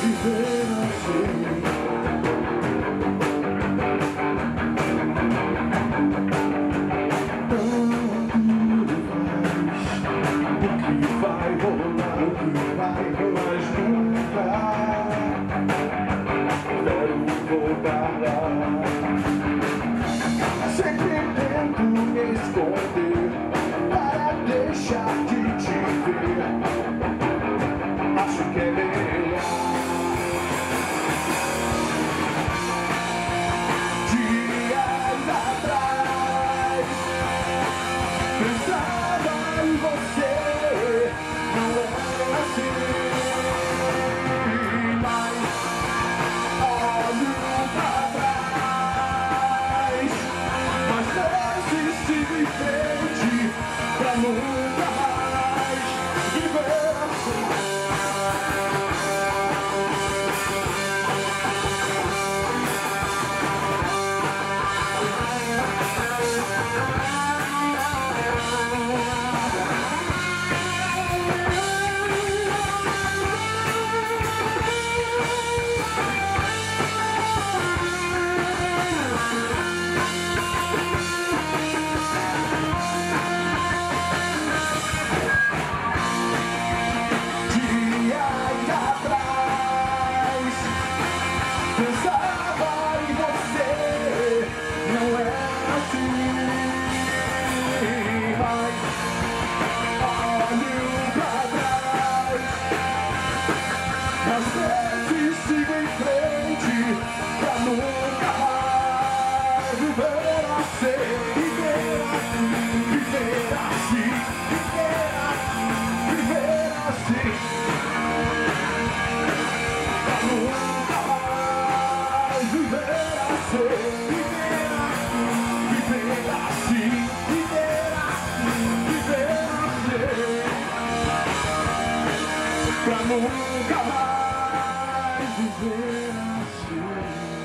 viver assim. Vai rolar, o que vai rolar nunca quero voltar lá. Sempre tento me esconder para deixar de te ver. Acho que é melhor. Dias atrás pensava em você. Não é assim, mas olho pra trás, mas desisti em frente pra nunca mais viver assim. Pensava em você, não é assim, mas olho pra trás, às vezes sigo em frente pra nunca mais viver assim, viver assim, viver assim, viver assim, pra nunca mais viver assim, viver assim, pra nunca mais viver assim.